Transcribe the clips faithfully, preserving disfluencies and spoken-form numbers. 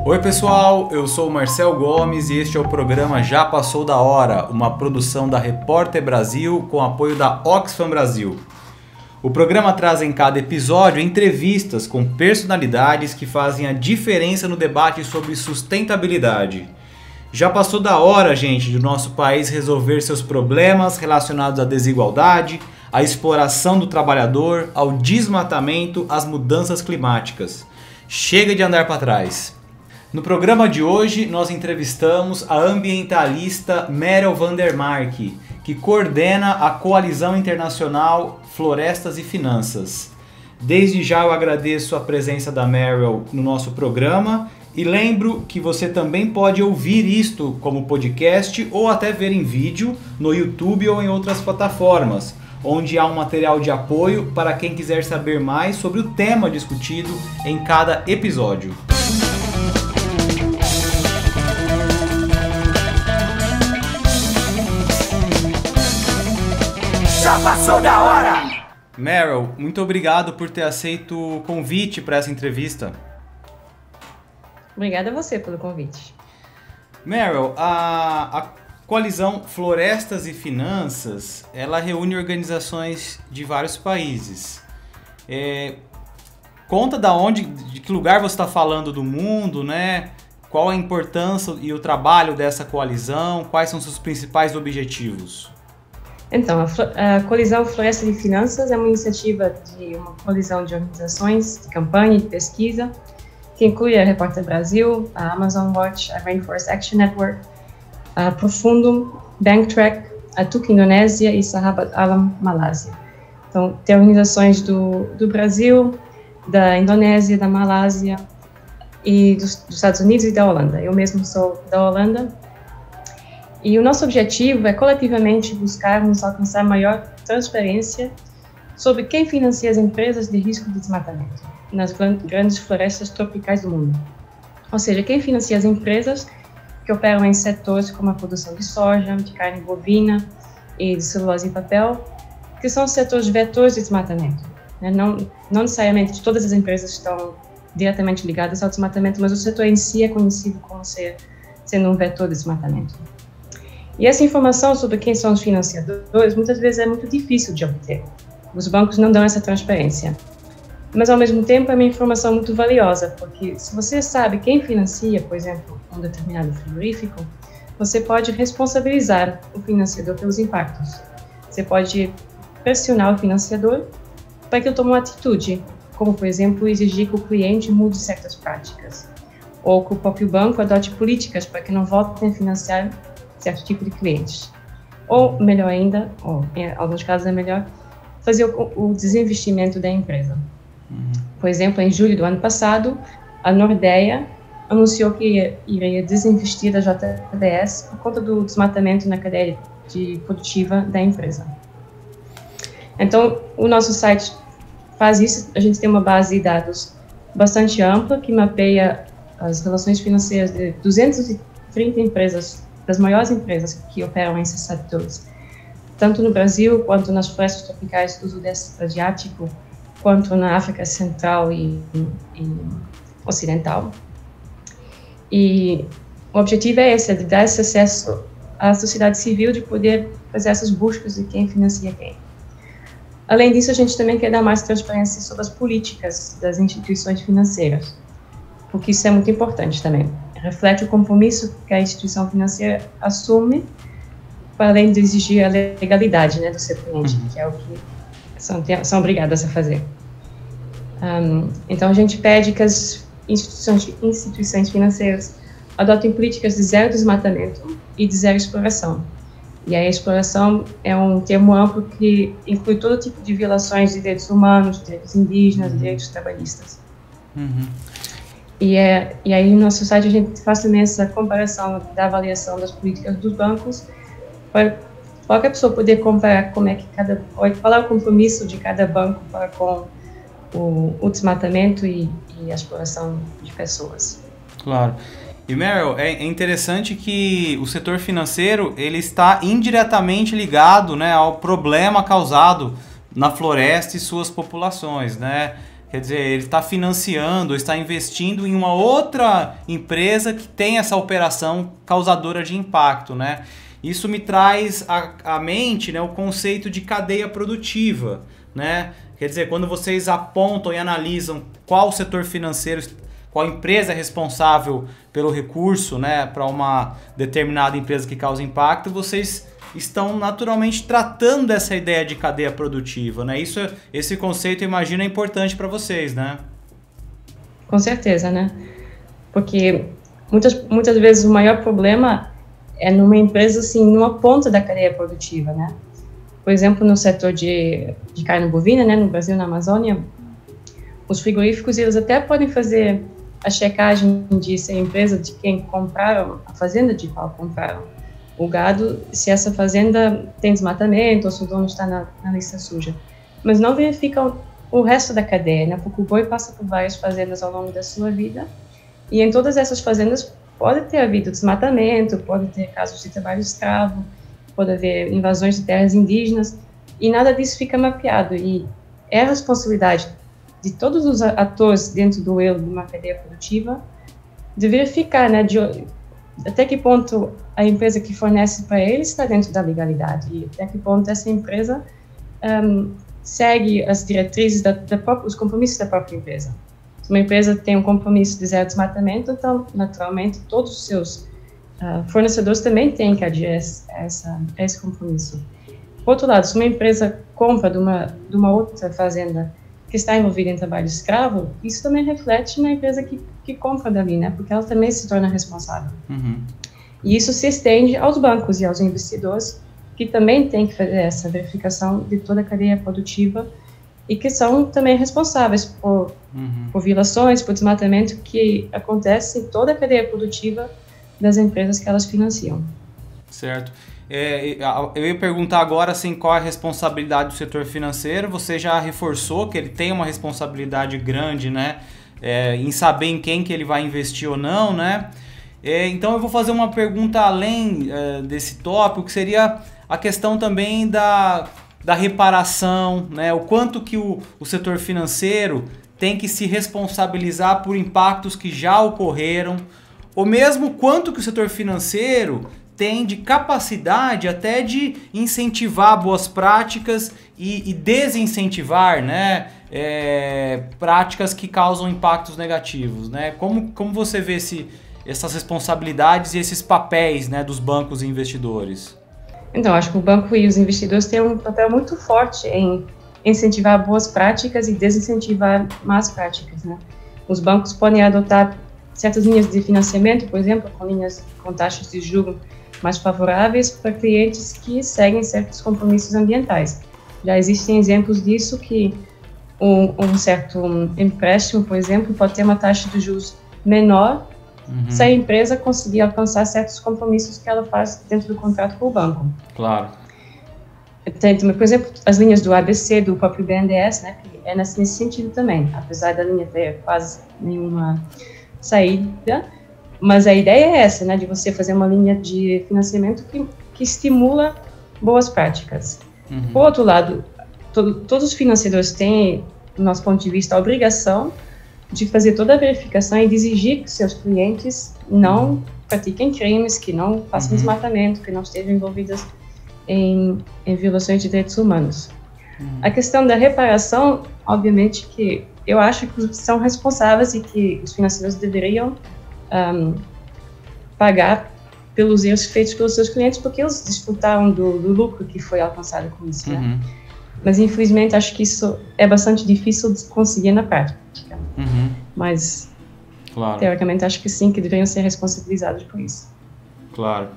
Oi pessoal, eu sou o Marcel Gomes e este é o programa Já Passou da Hora, uma produção da Repórter Brasil com apoio da Oxfam Brasil. O programa traz em cada episódio entrevistas com personalidades que fazem a diferença no debate sobre sustentabilidade. Já passou da hora, gente, do nosso país resolver seus problemas relacionados à desigualdade, à exploração do trabalhador, ao desmatamento, às mudanças climáticas. Chega de andar para trás. No programa de hoje, nós entrevistamos a ambientalista Meryl van der Mark, que coordena a Coalizão Internacional Florestas e Finanças. Desde já eu agradeço a presença da Meryl no nosso programa e lembro que você também pode ouvir isto como podcast ou até ver em vídeo no YouTube ou em outras plataformas, onde há um material de apoio para quem quiser saber mais sobre o tema discutido em cada episódio. Já passou da hora! Meryl, muito obrigado por ter aceito o convite para essa entrevista. Obrigada a você pelo convite. Meryl, a, a Coalizão Florestas e Finanças, ela reúne organizações de vários países. É, conta da onde, de que lugar você está falando do mundo, né? Qual a importância e o trabalho dessa coalizão? Quais são seus principais objetivos? Então, a, a Coalizão Florestas e Finanças é uma iniciativa de uma coalizão de organizações de campanha e de pesquisa que inclui a Repórter Brasil, a Amazon Watch, a Rainforest Action Network, a Profundum, Banktrack, a Tuca Indonésia e Sahabat Alam Malásia. Então, tem organizações do, do Brasil, da Indonésia, da Malásia e dos, dos Estados Unidos e da Holanda. Eu mesmo sou da Holanda. E o nosso objetivo é coletivamente buscarmos alcançar maior transparência sobre quem financia as empresas de risco de desmatamento nas grandes florestas tropicais do mundo. Ou seja, quem financia as empresas que operam em setores como a produção de soja, de carne bovina e de celulose e papel, que são os setores vetores de desmatamento. Não, não necessariamente todas as empresas estão diretamente ligadas ao desmatamento, mas o setor em si é conhecido como ser, sendo um vetor de desmatamento. E essa informação sobre quem são os financiadores muitas vezes é muito difícil de obter. Os bancos não dão essa transparência. Mas, ao mesmo tempo, é uma informação muito valiosa, porque se você sabe quem financia, por exemplo, um determinado frigorífico, você pode responsabilizar o financiador pelos impactos. Você pode pressionar o financiador para que ele tome uma atitude, como, por exemplo, exigir que o cliente mude certas práticas, ou que o próprio banco adote políticas para que não voltem a financiar certo tipo de clientes. Ou, melhor ainda, ou em alguns casos é melhor, fazer o, o desinvestimento da empresa. Uhum. Por exemplo, em julho do ano passado, a Nordea anunciou que iria desinvestir da J B S por conta do desmatamento na cadeia de produtiva da empresa. Então, o nosso site faz isso. A gente tem uma base de dados bastante ampla que mapeia as relações financeiras de duzentas e trinta empresas, das maiores empresas que operam esses setores, tanto no Brasil quanto nas florestas tropicais do Sudeste Asiático, quanto na África Central e, e Ocidental. E o objetivo é esse, é de dar esse acesso à sociedade civil, de poder fazer essas buscas de quem financia quem. Além disso, a gente também quer dar mais transparência sobre as políticas das instituições financeiras, porque isso é muito importante também. Reflete o compromisso que a instituição financeira assume, para além de exigir a legalidade, né, do seu cliente, uhum. que é o que são, são obrigadas a fazer. Um, então, a gente pede que as instituições, instituições financeiras adotem políticas de zero desmatamento e de zero exploração. E a exploração é um termo amplo que inclui todo tipo de violações de direitos humanos, direitos indígenas, uhum. direitos trabalhistas. Uhum. E, é, e aí no nosso site a gente faz também essa comparação da avaliação das políticas dos bancos para qualquer pessoa poder comparar como é que cada, qual é o compromisso de cada banco para com o, o desmatamento e, e a exploração de pessoas. Claro. E Meryl, é interessante que o setor financeiro ele está indiretamente ligado, né, ao problema causado na floresta e suas populações, né? Quer dizer, ele está financiando, está investindo em uma outra empresa que tem essa operação causadora de impacto, né? Isso me traz à, à mente, né, o conceito de cadeia produtiva, né? Quer dizer, quando vocês apontam e analisam qual setor financeiro, qual empresa é responsável pelo recurso, né, para uma determinada empresa que causa impacto, vocês estão naturalmente tratando dessa ideia de cadeia produtiva, né? Isso, esse conceito, eu imagino, é importante para vocês, né? Com certeza, né? Porque muitas, muitas vezes o maior problema é numa empresa, assim, numa ponta da cadeia produtiva, né? Por exemplo, no setor de, de carne bovina, né, no Brasil, na Amazônia, os frigoríficos, eles até podem fazer a checagem de se a empresa de quem compraram, a fazenda de qual compraram o gado, se essa fazenda tem desmatamento ou se o dono está na, na lista suja. Mas não verificam o resto da cadeia, né? Porque o boi passa por várias fazendas ao longo da sua vida e em todas essas fazendas pode ter havido desmatamento, pode ter casos de trabalho escravo, pode haver invasões de terras indígenas e nada disso fica mapeado. E é a responsabilidade de todos os atores dentro do elo de uma cadeia produtiva de verificar, né, de, até que ponto a empresa que fornece para eles está dentro da legalidade e até que ponto essa empresa um, segue as diretrizes, da, da própria, os compromissos da própria empresa. Se uma empresa tem um compromisso de zero desmatamento, então, naturalmente, todos os seus uh, fornecedores também têm que aderir a essa, a esse compromisso. Por outro lado, se uma empresa compra de uma, de uma outra fazenda que está envolvida em trabalho escravo, isso também reflete na empresa que, que compra dali, né? Porque ela também se torna responsável. Uhum. E isso se estende aos bancos e aos investidores, que também têm que fazer essa verificação de toda a cadeia produtiva e que são também responsáveis por, uhum. por violações, por desmatamento que acontece em toda a cadeia produtiva das empresas que elas financiam. Certo. É, eu ia perguntar agora assim, qual é a responsabilidade do setor financeiro. Você já reforçou que ele tem uma responsabilidade grande, né, é, em saber em quem que ele vai investir ou não, né? É, então eu vou fazer uma pergunta além é, desse tópico, que seria a questão também da, da reparação, né? O quanto que o, o setor financeiro tem que se responsabilizar por impactos que já ocorreram, ou mesmo quanto que o setor financeiro tem de capacidade até de incentivar boas práticas e, e desincentivar, né, é, práticas que causam impactos negativos, né? Como, como você vê esse, essas responsabilidades e esses papéis, né, dos bancos e investidores? Então, acho que o banco e os investidores têm um papel muito forte em incentivar boas práticas e desincentivar más práticas, né? Os bancos podem adotar certas linhas de financiamento, por exemplo, com linhas com taxas de juros mais favoráveis para clientes que seguem certos compromissos ambientais. Já existem exemplos disso que um, um certo um empréstimo, por exemplo, pode ter uma taxa de juros menor uhum. se a empresa conseguir alcançar certos compromissos que ela faz dentro do contrato com o banco. Claro. Tem, por exemplo, as linhas do A B C, do próprio B N D E S, né, que é nesse sentido também, apesar da linha ter quase nenhuma saída. Mas a ideia é essa, né, de você fazer uma linha de financiamento que, que estimula boas práticas. Uhum. Por outro lado, to, todos os financiadores têm, do nosso ponto de vista, a obrigação de fazer toda a verificação e de exigir que seus clientes não pratiquem crimes, que não façam uhum. desmatamento, que não estejam envolvidos em, em violações de direitos humanos. Uhum. A questão da reparação, obviamente que eu acho que são responsáveis e que os financiadores deveriam Um, pagar pelos erros feitos pelos seus clientes, porque eles desfrutaram do, do lucro que foi alcançado com isso, né? Uhum. Mas infelizmente acho que isso é bastante difícil de conseguir na prática. Uhum. Mas claro. Teoricamente acho que sim, que deveriam ser responsabilizados por isso. Claro.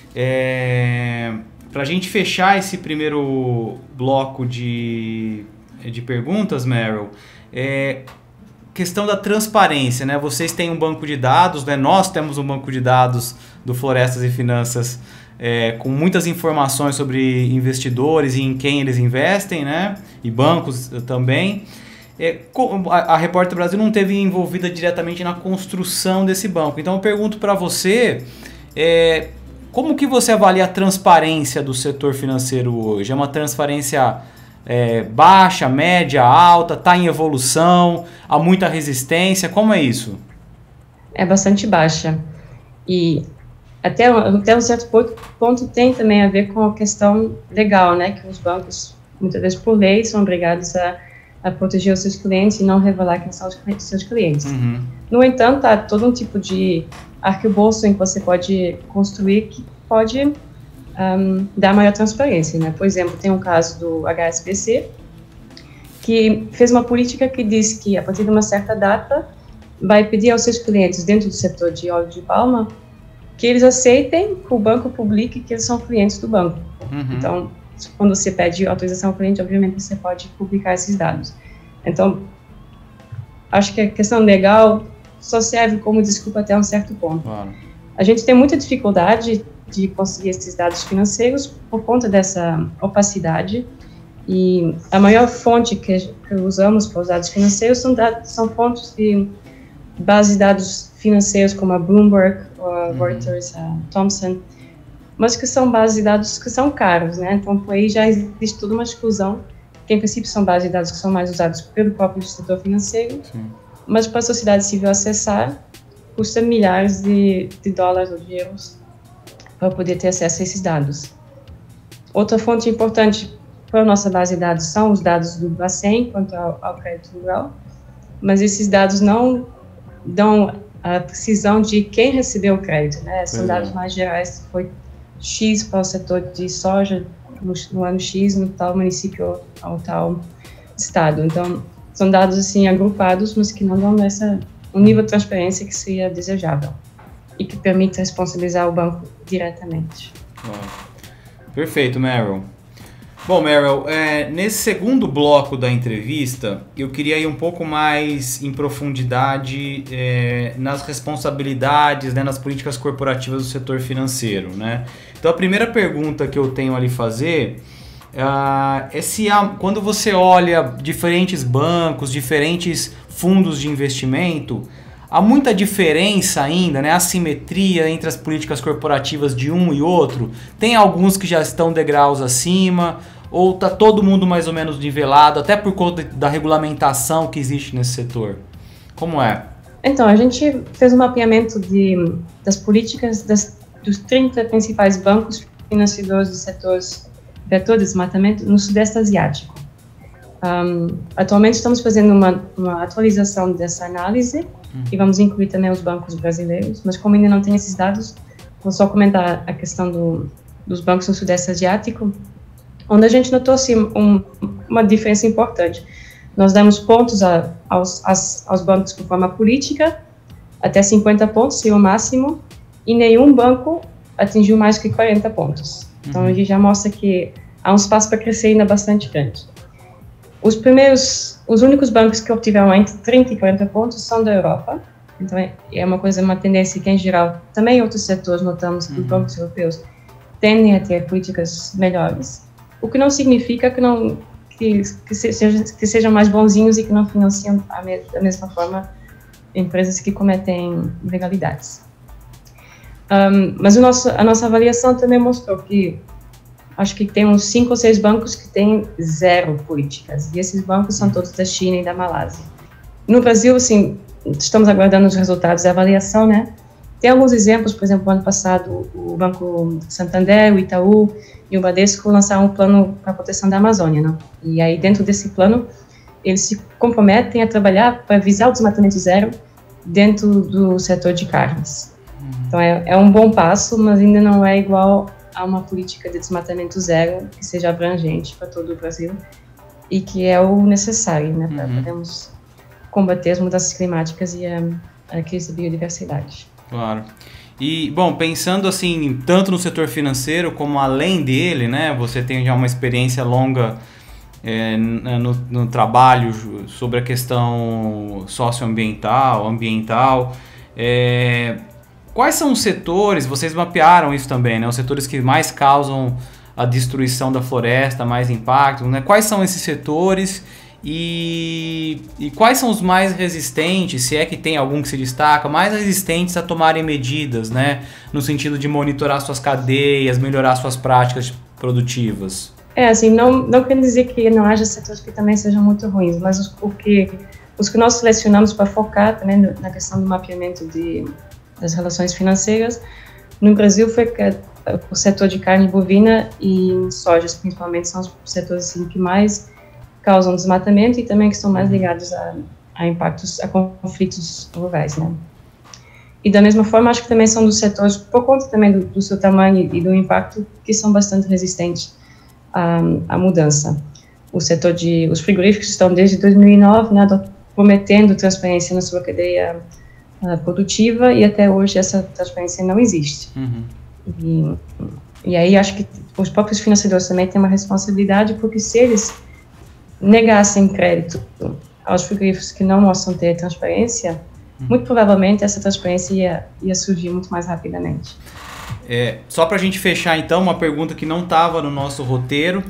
É... Para a gente fechar esse primeiro bloco de, de perguntas, Meryl, é... questão da transparência, né? Vocês têm um banco de dados, né? Nós temos um banco de dados do Florestas e Finanças é, com muitas informações sobre investidores e em quem eles investem, né? E bancos também. É, a, a Repórter Brasil não esteve envolvida diretamente na construção desse banco. Então eu pergunto para você, é, como que você avalia a transparência do setor financeiro hoje? É uma transparência é, baixa, média, alta, está em evolução, há muita resistência, como é isso? É bastante baixa. E até, até um certo ponto tem também a ver com a questão legal, né, que os bancos, muitas vezes por lei, são obrigados a, a proteger os seus clientes e não revelar quem são os seus clientes. Uhum. No entanto, há todo um tipo de arcabouço em que você pode construir que pode um, dar maior transparência, né? Por exemplo, tem um caso do H S B C, que fez uma política que diz que, a partir de uma certa data, vai pedir aos seus clientes dentro do setor de óleo de palma que eles aceitem que o banco publique que eles são clientes do banco. Uhum. Então, quando você pede autorização ao cliente, obviamente você pode publicar esses dados. Então, acho que a questão legal só serve como desculpa até um certo ponto. Claro. A gente tem muita dificuldade de conseguir esses dados financeiros por conta dessa opacidade, e a maior fonte que, que usamos para os dados financeiros são, dados, são fontes de bases de dados financeiros como a Bloomberg, a uhum. Reuters, a Thomson, mas que são bases de dados que são caros, né? Então, por aí já existe toda uma exclusão, que em princípio são bases de dados que são mais usados pelo próprio setor financeiro, Sim. mas para a sociedade civil acessar, custa milhares de, de dólares ou de euros para poder ter acesso a esses dados. Outra fonte importante para a nossa base de dados são os dados do Bacen quanto ao, ao crédito rural, mas esses dados não dão a precisão de quem recebeu o crédito, né? São dados mais gerais, foi X para o setor de soja no, no ano X, no tal município ou tal estado. Então, são dados assim agrupados, mas que não dão essa, um nível de transparência que seria desejável e que permite responsabilizar o banco diretamente. Oh. Perfeito, Meryl. Bom, Meryl, é, nesse segundo bloco da entrevista, eu queria ir um pouco mais em profundidade é, nas responsabilidades, né, nas políticas corporativas do setor financeiro, né? Então, a primeira pergunta que eu tenho ali fazer uh, é se há, quando você olha diferentes bancos, diferentes fundos de investimento, há muita diferença ainda, né? Assimetria entre as políticas corporativas de um e outro. Tem alguns que já estão degraus acima, ou está todo mundo mais ou menos nivelado, até por conta da regulamentação que existe nesse setor? Como é? Então, a gente fez um mapeamento de, das políticas das, dos trinta principais bancos financiadores dos setores vetor de desmatamento no Sudeste Asiático. Um, atualmente estamos fazendo uma, uma atualização dessa análise uhum. e vamos incluir também os bancos brasileiros, mas como ainda não tem esses dados, vou só comentar a questão do, dos bancos no Sudeste Asiático, onde a gente notou assim, um, uma diferença importante. Nós damos pontos a, aos, aos, aos bancos com forma política, até cinquenta pontos, seria o máximo, e nenhum banco atingiu mais que quarenta pontos. Então, uhum. a gente já mostra que há um espaço para crescer ainda bastante grande. Os primeiros, os únicos bancos que obtiveram entre trinta e quarenta pontos são da Europa. Então, é uma coisa, uma tendência que, em geral, também em outros setores notamos que uhum. os bancos europeus tendem a ter políticas melhores, o que não significa que, não, que, que, sejam, que sejam mais bonzinhos e que não financiam a me, da mesma forma empresas que cometem ilegalidades. Um, mas o nosso, a nossa avaliação também mostrou que acho que tem uns cinco ou seis bancos que têm zero políticas, e esses bancos são todos da China e da Malásia. No Brasil, assim, estamos aguardando os resultados da avaliação, né? Tem alguns exemplos, por exemplo, no ano passado, o Banco Santander, o Itaú e o Bradesco lançaram um plano para a proteção da Amazônia, né? E aí, dentro desse plano, eles se comprometem a trabalhar para visar o desmatamento zero dentro do setor de carnes. Uhum. Então, é, é um bom passo, mas ainda não é igual a uma política de desmatamento zero que seja abrangente para todo o Brasil e que é o necessário, né, para uhum. podermos combater as mudanças climáticas e a, a crise da biodiversidade. Claro. E, bom, pensando assim, tanto no setor financeiro como além dele, né, você tem já uma experiência longa é, no, no trabalho sobre a questão socioambiental, ambiental, é, quais são os setores, vocês mapearam isso também, né, os setores que mais causam a destruição da floresta, mais impacto, né, quais são esses setores e, e quais são os mais resistentes, se é que tem algum que se destaca, mais resistentes a tomarem medidas, né, no sentido de monitorar suas cadeias, melhorar suas práticas produtivas? É, assim, não, não quer dizer que não haja setores que também sejam muito ruins, mas os, o que, os que nós selecionamos para focar também na questão do mapeamento de, das relações financeiras, no Brasil foi que o setor de carne bovina e sojas, principalmente, são os setores assim, que mais causam desmatamento e também que estão mais ligados a, a impactos, a conflitos rurais, né? E da mesma forma, acho que também são dos setores, por conta também do, do seu tamanho e do impacto, que são bastante resistentes à, à mudança. O setor de, os frigoríficos estão desde dois mil e nove, né, prometendo transparência na sua cadeia uh, produtiva e até hoje essa transparência não existe. Uhum. E, e aí acho que os próprios financiadores também têm uma responsabilidade, porque se eles negassem crédito aos frigoríficos que não mostram ter transparência, muito provavelmente essa transparência ia, ia surgir muito mais rapidamente. É, só para a gente fechar então, uma pergunta que não estava no nosso roteiro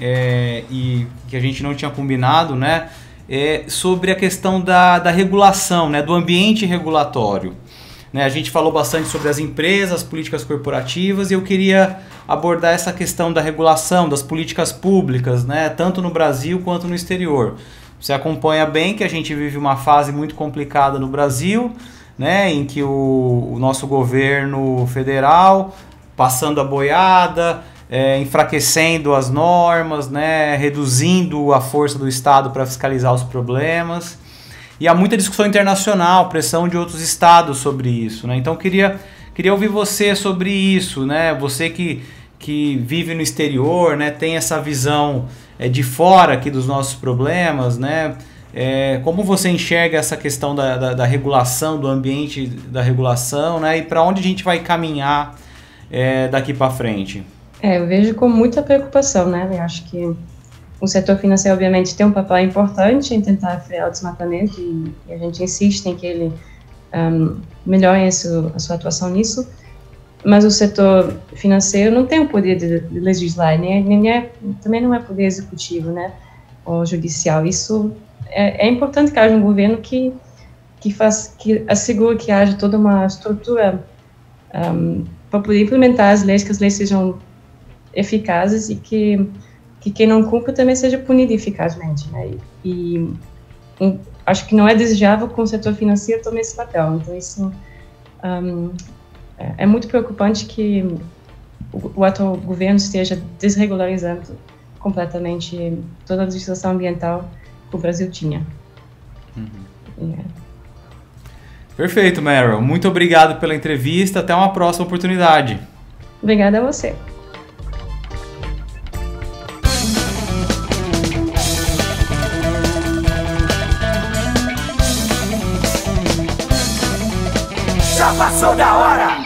é, e que a gente não tinha combinado, né, é sobre a questão da, da regulação, né, do ambiente regulatório. Né, a gente falou bastante sobre as empresas, as políticas corporativas, e eu queria abordar essa questão da regulação, das políticas públicas, né, tanto no Brasil quanto no exterior. Você acompanha bem que a gente vive uma fase muito complicada no Brasil, né, em que o, o nosso governo federal, passando a boiada, é, enfraquecendo as normas, né, reduzindo a força do Estado para fiscalizar os problemas. E há muita discussão internacional, pressão de outros estados sobre isso, né? Então, queria, queria ouvir você sobre isso, né? Você que, que vive no exterior, né, tem essa visão é, de fora aqui dos nossos problemas, né? É, como você enxerga essa questão da, da, da regulação, do ambiente da regulação, né? E para onde a gente vai caminhar é, daqui para frente? É, eu vejo com muita preocupação, né? Eu acho que o setor financeiro, obviamente, tem um papel importante em tentar frear o desmatamento e, e a gente insiste em que ele um, melhore a sua, a sua atuação nisso, mas o setor financeiro não tem o poder de, de legislar, nem, nem é, também não é poder executivo, né, ou judicial. Isso é, é importante que haja um governo que, que, faz, que assegure que haja toda uma estrutura um, para poder implementar as leis, que as leis sejam eficazes e que que quem não cumpre também seja punido eficazmente, né? E, e um, acho que não é desejável que o setor financeiro tome esse papel. Então, isso um, é, é muito preocupante que o, o atual governo esteja desregularizando completamente toda a legislação ambiental que o Brasil tinha. Uhum. É. Perfeito, Meryl. Muito obrigado pela entrevista. Até uma próxima oportunidade. Obrigada a você. Já passou da hora!